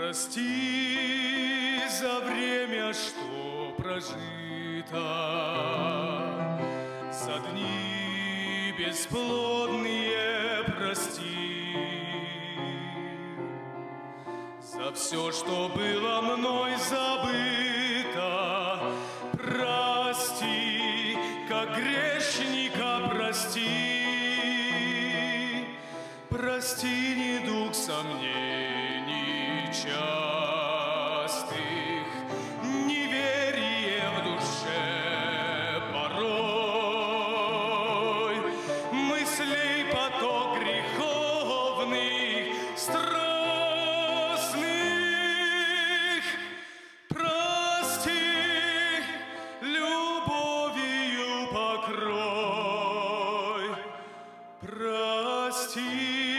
Прости за время, что прожито, за дни бесплодные прости, за все, что было мной забыто. Прости, как грешника прости, прости недуг сомнений частых, неверие в душе порой, мыслей поток греховных, страстных. Прости, любовью покрой, прости,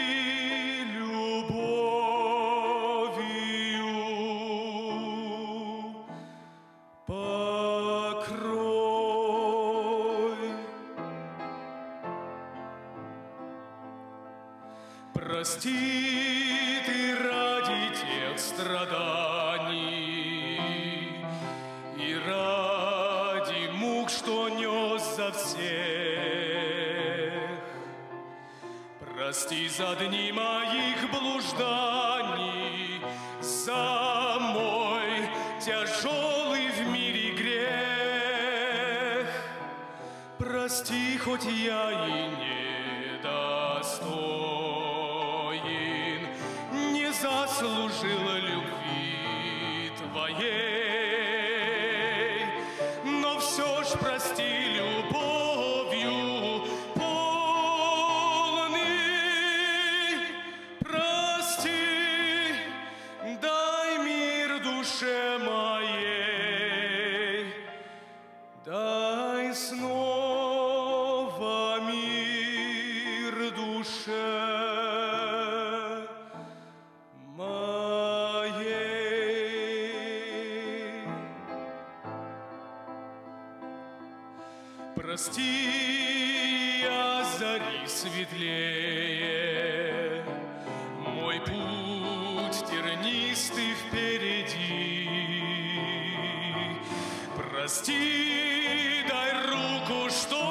прости ты ради тех страданий и ради мук, что нес за всех. Прости за дни моих блужданий, за мой тяжелый в мире грех. Прости, хоть я и недостоин, не заслужил любви Твоей, но все ж прости любовью полный. Прости, дай мир душе моей, дай снова мир душе моей. Прости, я зари светлее, мой путь тернистый впереди. Прости, дай руку, что